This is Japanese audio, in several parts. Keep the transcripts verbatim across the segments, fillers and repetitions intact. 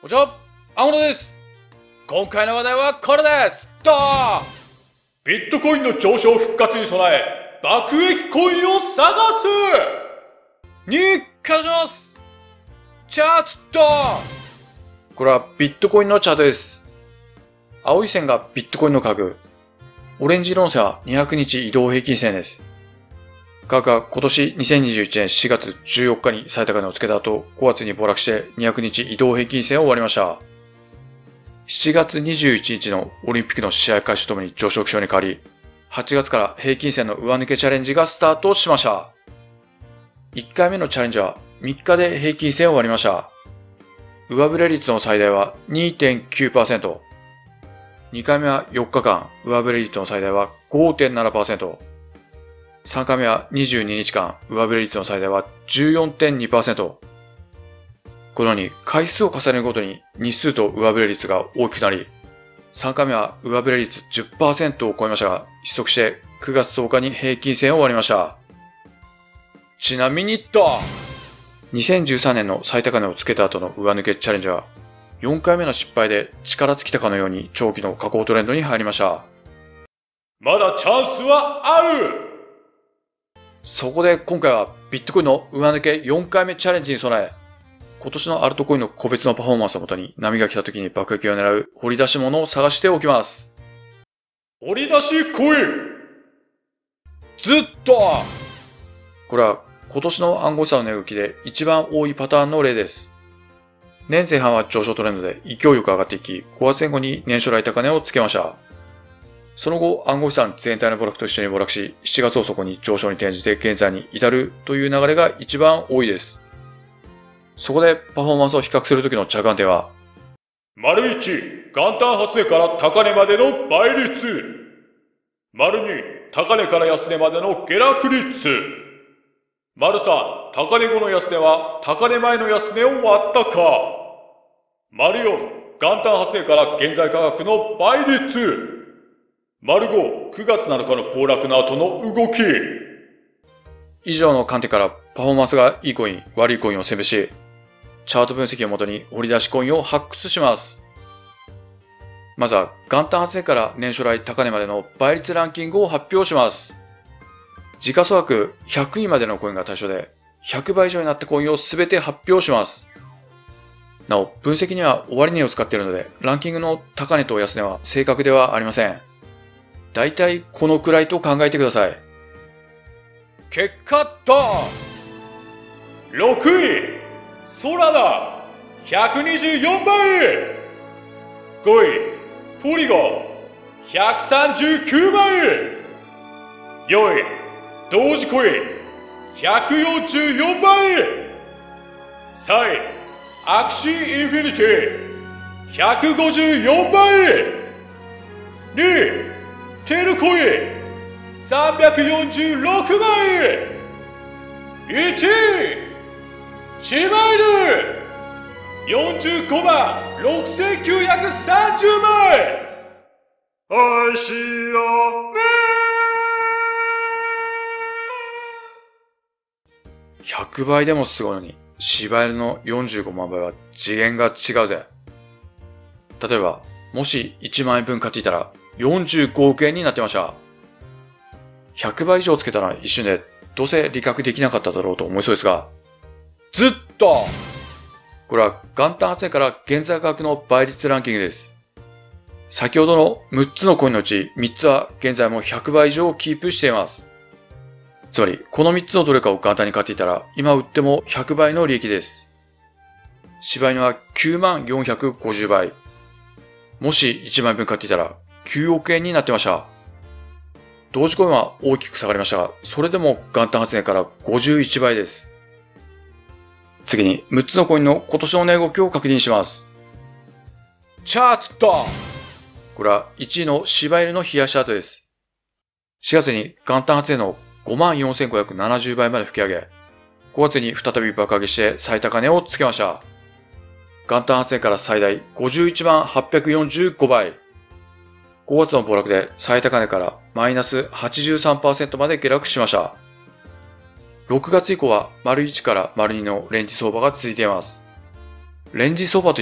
こんにちは、青野です。今回の話題はこれです。ドーン！ビットコインの上昇復活に備え、爆撃コインを探すにかします。チャートドーン！これはビットコインのチャートです。青い線がビットコインの価格。オレンジ色の線はにひゃくにち移動平均線です。価格は今年にせんにじゅういちねんしがつじゅうよっかに最高値をつけた後、ごがつに暴落してにひゃくにち移動平均線を割りました。しちがつにじゅういちにちのオリンピックの試合開始とともに上昇基調に変わり、はちがつから平均線の上抜けチャレンジがスタートしました。いっかいめのチャレンジはみっかで平均線を割りました。上振れ率の最大は にてんきゅうパーセント。にかいめはよっかかん、上振れ率の最大は ごてんななパーセント。さんかいめはにじゅうににちかん、上振れ率の最大は じゅうよんてんにパーセント。このように回数を重ねるごとに日数と上振れ率が大きくなり、さんかいめは上振れ率 じゅっパーセント を超えましたが、失速してくがつとおかに平均線を割りました。ちなみにと、にせんじゅうさんねんの最高値をつけた後の上抜けチャレンジは、よんかいめの失敗で力尽きたかのように長期の下降トレンドに入りました。まだチャンスはある！そこで今回はビットコインの上抜けよんかいめチャレンジに備え、今年のアルトコインの個別のパフォーマンスをもとに波が来た時に爆撃を狙う掘り出し物を探しておきます。掘り出しコインずっとこれは今年の暗号資産の値動きで一番多いパターンの例です。年前半は上昇トレンドで勢いよく上がっていき、ごがつぜん後に年初来高値をつけました。その後、暗号資産全体の暴落と一緒に暴落し、しちがつを底に上昇に転じて現在に至るという流れが一番多いです。そこでパフォーマンスを比較するときの着眼点は、丸いち、元旦発生から高値までの倍率。丸に、高値から安値までの下落率。丸さん、高値後の安値は高値前の安値を割ったか。丸よん、元旦発生から現在価格の倍率。丸ご、くがつなのかの暴落の後の動き。以上の観点からパフォーマンスがいいコイン、悪いコインを選別し、チャート分析をもとに掘り出しコインを発掘します。まずは元旦発生から年初来高値までの倍率ランキングを発表します。時価総額ひゃくいまでのコインが対象で、ひゃくばい以上になったコインをすべて発表します。なお、分析には終値を使っているので、ランキングの高値と安値は正確ではありません。だいたいこのくらいと考えてください。結果とろくい、ソラナひゃくにじゅうよんばい。ごい、ポリゴンひゃくさんじゅうきゅうばい。よんい、同時コインひゃくよんじゅうよんばい。さんい、アクシーインフィニティひゃくごじゅうよんばい。にい、テルコインさんびゃくよんじゅうろくばい。いちい、シバイヌよんじゅうごまんろくせんきゅうひゃくさんじゅうばい。愛しよねー。ひゃくばいでもすごいのに、シバイヌのよんじゅうごまんばいは次元が違うぜ。例えば、もしいちまんえんぶん買っていたら、よんじゅうごおくえんになってました。ひゃくばい以上つけたら一瞬でどうせ利確できなかっただろうと思いそうですが、ずっとこれは元旦発生から現在価格の倍率ランキングです。先ほどのむっつのコインのうちみっつは現在もひゃくばい以上キープしています。つまりこのみっつのどれかを元旦に買っていたら今売ってもひゃくばいの利益です。柴犬はきゅうまんよんひゃくごじゅうばい。もしいちまんえんぶん買っていたらきゅうおくえんになってました。同時コインは大きく下がりましたが、それでも元旦発生からごじゅういちばいです。次にむっつのコインの今年の値動きを確認します。チャート！これはいちいの柴犬の冷やしチャートです。しがつに元旦発生の ごまんよんせんごひゃくななじゅうばいまで吹き上げ、ごがつに再び爆上げして最高値をつけました。元旦発生から最大ごじゅういちまんはっぴゃくよんじゅうごばい。ごがつの暴落で最高値からマイナス はちじゅうさんパーセント まで下落しました。ろくがつ以降は丸いちから丸にのレンジ相場が続いています。レンジ相場といっても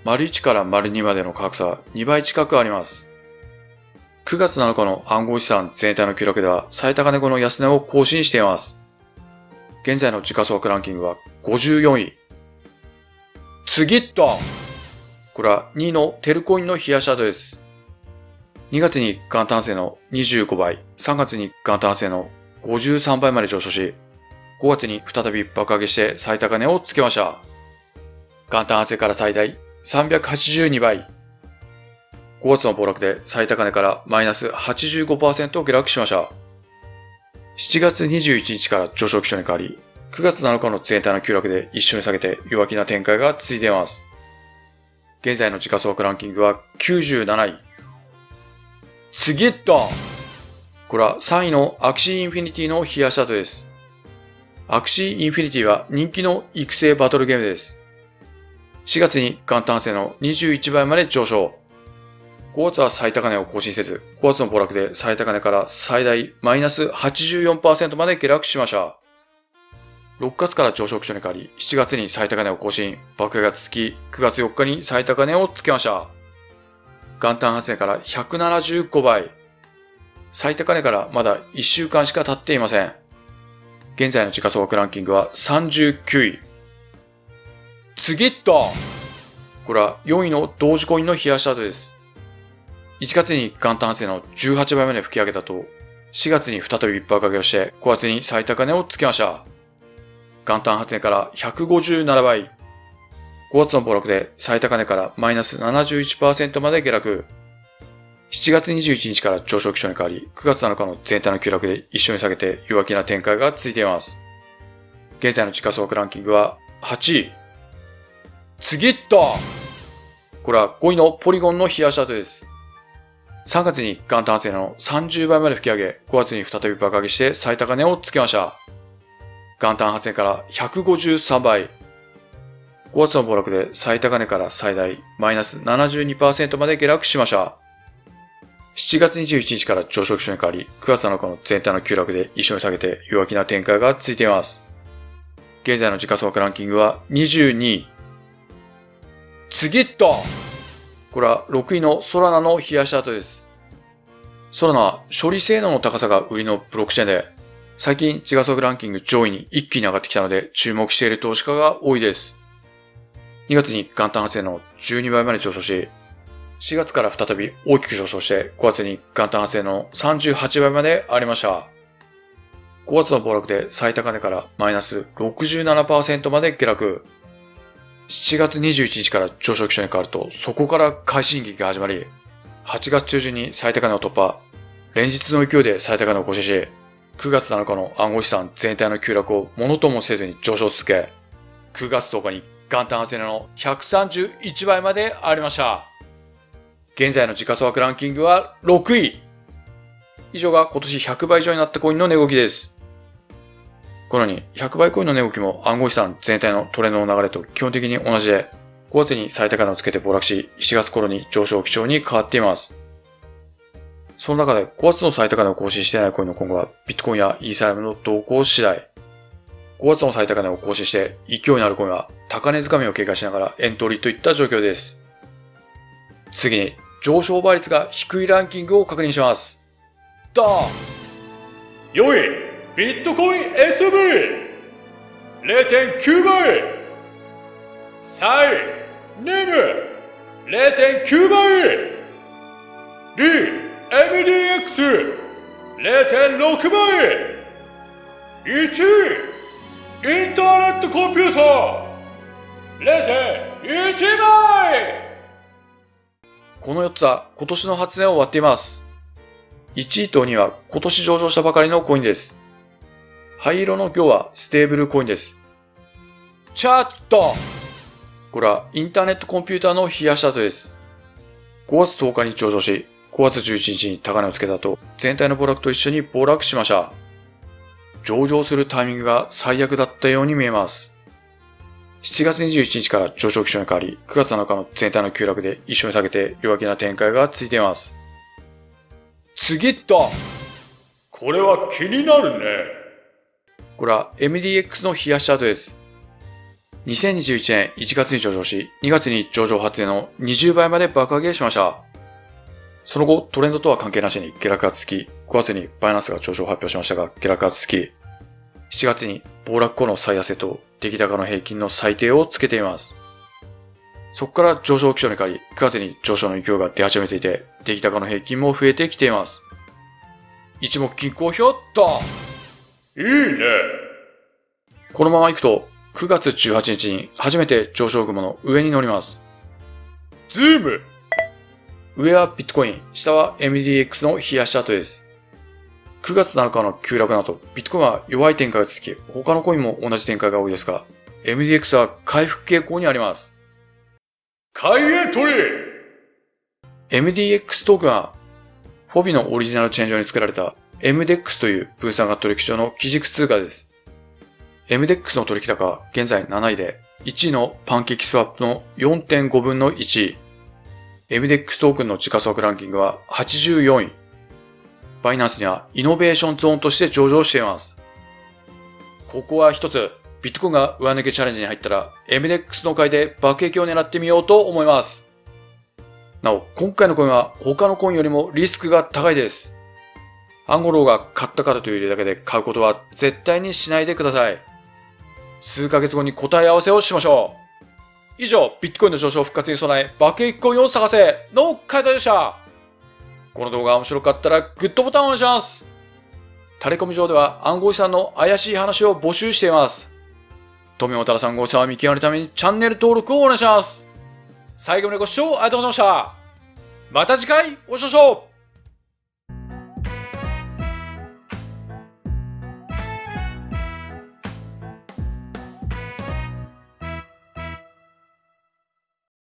丸いちから丸にまでの格差にばい近くあります。くがつなのかの暗号資産全体の急落では最高値後の安値を更新しています。現在の時価総額ランキングはごじゅうよんい。次っとこれはにいのテルコインの冷やしチャートです。にがつに元旦性のにじゅうごばい、さんがつに元旦性のごじゅうさんばいまで上昇し、ごがつに再び爆上げして最高値をつけました。元旦発生から最大さんびゃくはちじゅうにばい。ごがつの暴落で最高値からマイナス はちじゅうごパーセント 下落しました。しちがつにじゅういちにちから上昇基調に変わり、くがつなのかの全体の急落で一緒に下げて弱気な展開が続いています。現在の時価総額ランキングはきゅうじゅうなない。次っとこれはさんいのアクシーインフィニティの冷やしチャートです。アクシーインフィニティは人気の育成バトルゲームです。しがつに元旦性のにじゅういちばいまで上昇。ごがつは最高値を更新せず、ごがつの暴落で最高値から最大マイナス はちじゅうよんパーセント まで下落しました。ろくがつから上昇基調に変わり、しちがつに最高値を更新、爆上げが続き、くがつよっかに最高値をつけました。元旦発生からひゃくななじゅうごばい。最高値からまだいっしゅうかんしか経っていません。現在の時価総額ランキングはさんじゅうきゅうい。次っとこれはよんいの同時コインの冷やしチャートです。いちがつに元旦発生のじゅうはちばいまで吹き上げたと、しがつに再び爆上げをして、ごがつに最高値をつけました。元旦発生からひゃくごじゅうななばい。ごがつの暴落で最高値からマイナス ななじゅういちパーセント まで下落。しちがつにじゅういちにちから上昇基調に変わり、くがつなのかの全体の急落で一緒に下げて弱気な展開が続いています。現在の時価総額ランキングははちい。次っとこれはごいのポリゴンの冷やしチャートです。さんがつに元旦発生のさんじゅうばいまで吹き上げ、ごがつに再び爆上げして最高値をつけました。元旦発生からひゃくごじゅうさんばい。ごがつの暴落で最高値から最大マイナス ななじゅうにパーセント まで下落しました。しちがつにじゅういちにちから上昇基調に変わり、くがつなのかの全体の急落で一緒に下げて弱気な展開が続いています。現在の時価総額ランキングはにじゅうにい。次っとこれはろくいのソラナの冷やしチャートです。ソラナは処理性能の高さが売りのブロックチェーンで、最近時価総額ランキング上位に一気に上がってきたので注目している投資家が多いです。にがつに元旦発生のじゅうにばいまで上昇し、しがつから再び大きく上昇してごがつに元旦発生のさんじゅうはちばいまでありました。ごがつの暴落で最高値からマイナス ろくじゅうななパーセント まで下落。しちがつにじゅういちにちから上昇基調に変わると、そこから快進撃が始まり、はちがつちゅうじゅんに最高値を突破、連日の勢いで最高値を更新し、くがつなのかの暗号資産全体の急落をものともせずに上昇を続け、くがつとおかに元旦発生のひゃくさんじゅういちばいまでありました。現在の時価総額ランキングはろくい。以上が今年ひゃくばい以上になったコインの値動きです。このようにひゃくばいコインの値動きも暗号資産全体のトレンドの流れと基本的に同じで、ごがつに最高値をつけて暴落し、しがつ頃に上昇基調に変わっています。その中でごがつの最高値を更新していないコインの今後はビットコインやイーサリアムの動向次第。ごがつの最高値を更新して勢いのあるコインは高値掴みを警戒しながらエントリーといった状況です。次に上昇倍率が低いランキングを確認します。ドーン！よんいビットコイン エスブイ れいてんきゅう 倍。さんいネム れいてんきゅう 倍。にい エムディーエックス れいてんろく 倍。いちいインターネットコンピューター れいてんいち 倍。このよっつは今年の初値を割っています。いちいとにいは今年上場したばかりのコインです。灰色の行はステーブルコインです。チャート！これはインターネットコンピューターの冷やしチャートです。ごがつとおかに上場し、ごがつじゅういちにちに高値をつけた後、全体の暴落と一緒に暴落しました。上場するタイミングが最悪だったように見えます。しちがつにじゅういちにちから上昇基調に変わり、くがつなのかの全体の急落で一緒に下げて弱気な展開が続いています。次っとこれは気になるね。これは エムディーエックス の冷やしチャートです。 にせんにじゅういちねんいちがつに上場し、にがつに上場発生のにじゅうばいまで爆上げしました。その後、トレンドとは関係なしに下落が続き、ごがつにバイナンスが上場を発表しましたが、下落が続き、しちがつに暴落後の最安値と出来高の平均の最低をつけています。そこから上昇基調に変わり、くがつに上昇の勢いが出始めていて、出来高の平均も増えてきています。一目均衡ひょっといいね。このまま行くと、くがつじゅうはちにちに初めて上昇雲の上に乗ります。ズーム。上はビットコイン、下は エムディーエックス の冷やしチャートです。くがつなのかの急落の後、ビットコインは弱い展開が続き、他のコインも同じ展開が多いですが、エムディーエックス は回復傾向にあります。買いエントリー エムディーエックス トークンは、フォビのオリジナルチェーン上に作られた エムデックス という分散型取引所の基軸通貨です。エムデックス の取引高は現在なないで、いちいのパンケーキスワップの よんてんごぶんのいちい。エムデックス トークンの時価総額ランキングははちじゅうよんい。バイナンスにはイノベーションゾーンとして上場しています。ここは一つ、ビットコインが上抜けチャレンジに入ったら エムデックス の買いで爆撃を狙ってみようと思います。なお、今回のコインは他のコインよりもリスクが高いです。暗号ローが買ったからという理由だけで買うことは絶対にしないでください。数ヶ月後に答え合わせをしましょう。以上、ビットコインの上昇復活に備え爆撃コインを探せの回答でした。この動画が面白かったらグッドボタンをお願いします。タレコミ上では暗号資産の怪しい話を募集しています。富本さんごさんを見極めるためにチャンネル登録をお願いします。最後までご視聴ありがとうございました。また次回お会いしましょう。